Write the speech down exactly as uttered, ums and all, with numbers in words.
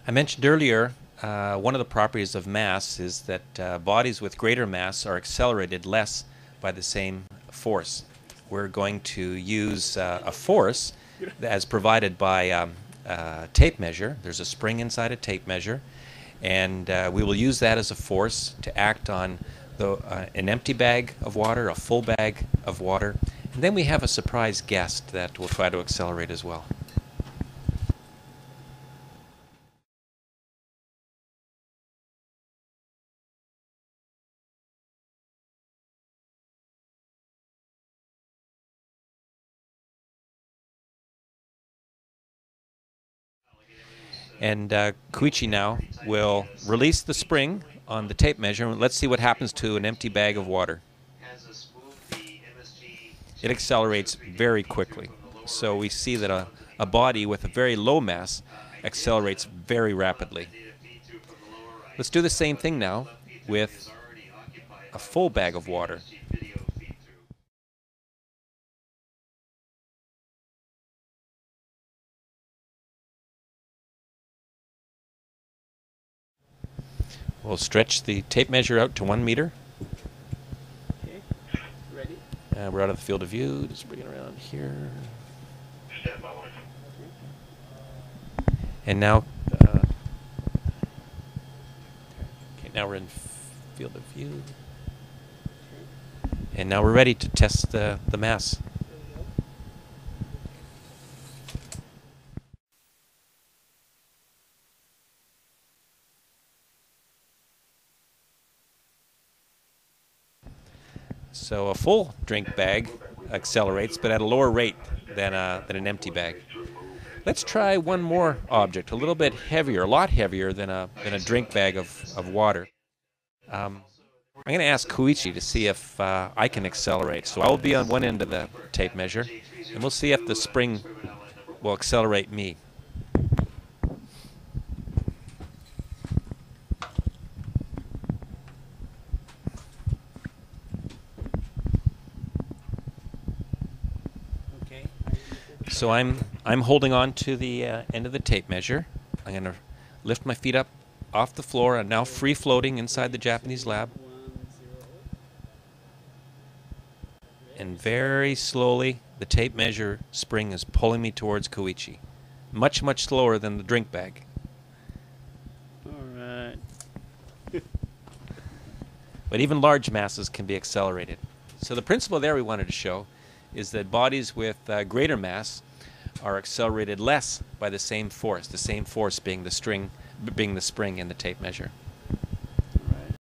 I mentioned earlier uh, one of the properties of mass is that uh, bodies with greater mass are accelerated less by the same force. We're going to use uh, a force as provided by um, a tape measure. There's a spring inside a tape measure, and uh, we will use that as a force to act on the, uh, an empty bag of water, a full bag of water, and then we have a surprise guest that will try to accelerate as well. And uh, Koichi now will release the spring on the tape measure. Let's see what happens to an empty bag of water. It accelerates very quickly. So we see that a, a body with a very low mass accelerates very rapidly. Let's do the same thing now with a full bag of water. We'll stretch the tape measure out to one meter. Okay, ready? Uh, we're out of the field of view. Just bring it around here. And now, uh, okay, now we're in field of view. And now we're ready to test the, the mass. So a full drink bag accelerates, but at a lower rate than, a, than an empty bag. Let's try one more object, a little bit heavier, a lot heavier than a, than a drink bag of, of water. Um, I'm going to ask Koichi to see if uh, I can accelerate. So I will be on one end of the tape measure, and we'll see if the spring will accelerate me. So I'm I'm holding on to the uh, end of the tape measure. I'm going to lift my feet up off the floor. I'm now free floating inside the Japanese lab. And very slowly, the tape measure spring is pulling me towards Koichi. Much, much slower than the drink bag. All right. But even large masses can be accelerated. So the principle there we wanted to show is that bodies with uh, greater mass are accelerated less by the same force, the same force being the string, being the spring in the tape measure.